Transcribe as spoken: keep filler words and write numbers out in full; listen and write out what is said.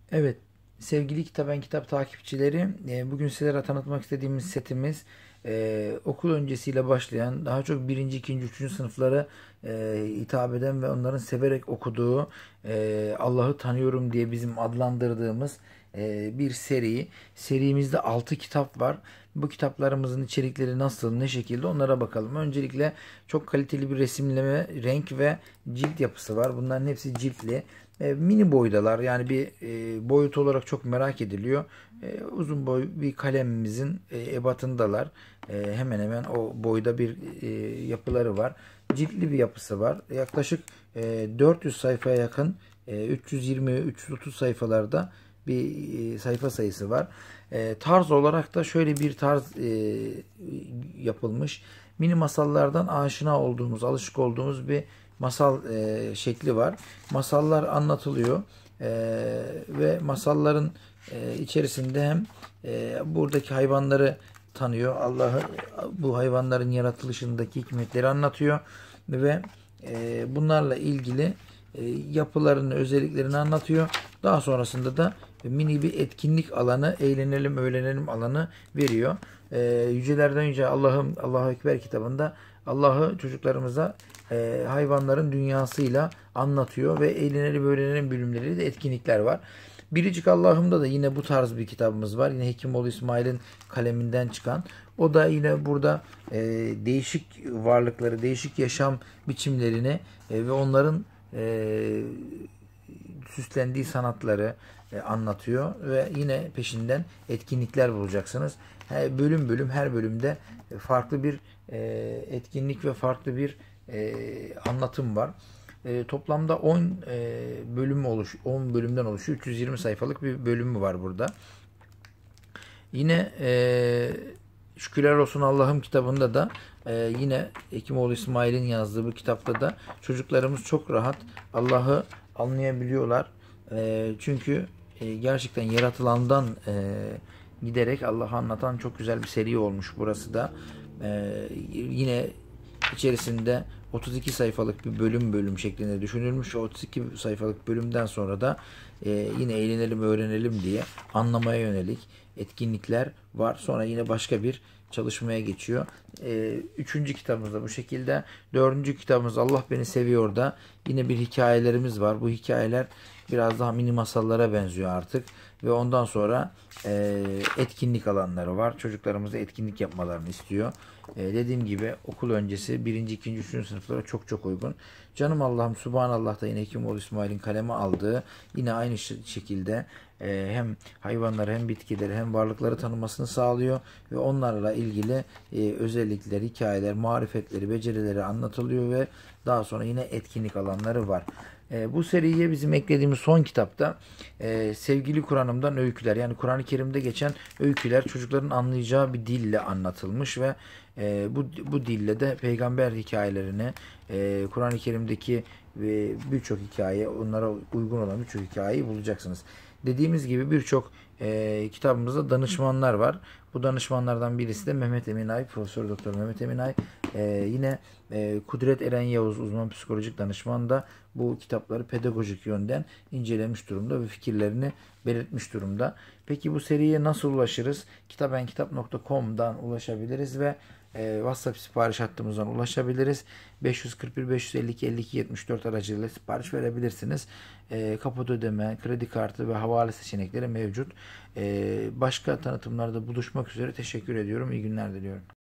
Evet, sevgili Kitaben Kitap takipçileri, e, bugün sizlere tanıtmak istediğimiz setimiz e, okul öncesiyle başlayan, daha çok birinci, ikinci, üçüncü sınıflara e, hitap eden ve onların severek okuduğu e, Allah'ı tanıyorum diye bizim adlandırdığımız e, bir seri. Serimizde altı kitap var. Bu kitaplarımızın içerikleri nasıl, ne şekilde onlara bakalım. Öncelikle çok kaliteli bir resimleme, renk ve cilt yapısı var. Bunların hepsi ciltli. E, mini boydalar, yani bir e, boyut olarak çok merak ediliyor. E, uzun boy bir kalemimizin e, ebatındalar. E, hemen hemen o boyda bir e, yapıları var. Ciltli bir yapısı var. Yaklaşık e, dört yüz sayfaya yakın, e, üç yüz yirmi üç yüz otuz sayfalarda bir e, sayfa sayısı var. E, tarz olarak da şöyle bir tarz e, yapılmış. Mini masallardan aşina olduğumuz, alışık olduğumuz bir masal e, şekli var. Masallar anlatılıyor e, ve masalların e, içerisinde hem e, buradaki hayvanları tanıyor, Allah'ı, bu hayvanların yaratılışındaki hikmetleri anlatıyor ve e, bunlarla ilgili e, yapılarını, özelliklerini anlatıyor. Daha sonrasında da mini bir etkinlik alanı, eğlenelim, öğrenelim alanı veriyor. E, Yücelerden Yüce Allah'ım, Allahu Ekber kitabında Allah'ı çocuklarımıza e, hayvanların dünyasıyla anlatıyor ve eğlenelim, öğrenelim bölümleri de etkinlikler var. Biricik Allah'ımda da yine bu tarz bir kitabımız var. Yine Hekimoğlu İsmail'in kaleminden çıkan. O da yine burada e, değişik varlıkları, değişik yaşam biçimlerini e, ve onların e, süslendiği sanatları e, anlatıyor ve yine peşinden etkinlikler bulacaksınız. Her bölüm bölüm, her bölümde farklı bir e, etkinlik ve farklı bir e, anlatım var. E, toplamda on e, bölüm oluş on bölümden oluşuyor. üç yüz yirmi sayfalık bir bölümü var burada. Yine e, Şükürler Olsun Allah'ım kitabında da e, yine Hekimoğlu İsmail'in yazdığı bu kitapta da çocuklarımız çok rahat Allah'ı anlayabiliyorlar. E, çünkü e, gerçekten yaratılandan e, giderek Allah'ı anlatan çok güzel bir seri olmuş burası da. E, yine içerisinde otuz iki sayfalık bir bölüm bölüm şeklinde düşünülmüş. O otuz iki sayfalık bölümden sonra da e, yine eğlenelim, öğrenelim diye anlamaya yönelik etkinlikler var. Sonra yine başka bir çalışmaya geçiyor. E, üçüncü kitabımız da bu şekilde. Dördüncü kitabımız Allah Beni Seviyor da yine bir hikayelerimiz var. Bu hikayeler biraz daha mini masallara benziyor artık. Ve ondan sonra e, etkinlik alanları var. Çocuklarımıza etkinlik yapmalarını istiyor. E, dediğim gibi okul öncesi birinci, ikinci, üçüncü sınıflara çok çok uygun. Canım Allah'ım Subhanallah da yine Hekimoğlu İsmail'in kaleme aldığı, yine aynı şekilde e, hem hayvanları hem bitkileri hem varlıkları tanımasını sağlıyor ve onlarla ilgili e, özellikler, hikayeler, marifetleri, becerileri anlatılıyor ve daha sonra yine etkinlik alanları var. E, bu seriye bizim eklediğimiz son kitapta e, Sevgili Kur'an'ımdan öyküler, yani Kur'an-ı Kerim'de geçen öyküler çocukların anlayacağı bir dille anlatılmış ve e, bu bu dille de peygamber hikayelerini, e, Kur'an-ı Kerim'deki ve birçok hikaye, onlara uygun olan birçok hikayeyi bulacaksınız. Dediğimiz gibi birçok e, kitabımızda danışmanlar var. Bu danışmanlardan birisi de Mehmet Eminay, Profesör Doktor Mehmet Eminay. E, yine e, Kudret Eren Yavuz, uzman psikolojik danışman da bu kitapları pedagojik yönden incelemiş durumda ve fikirlerini belirtmiş durumda. Peki bu seriye nasıl ulaşırız? kitabenkitap nokta com'dan ulaşabiliriz ve e, WhatsApp sipariş hattımızdan ulaşabiliriz. beş yüz kırk bir beş yüz elli iki elli iki yetmiş dört aracılığıyla sipariş verebilirsiniz. E, kaput ödeme, kredi kartı ve havale seçenekleri mevcut. E, başka tanıtımlarda buluşmak üzere. Teşekkür ediyorum. İyi günler diliyorum.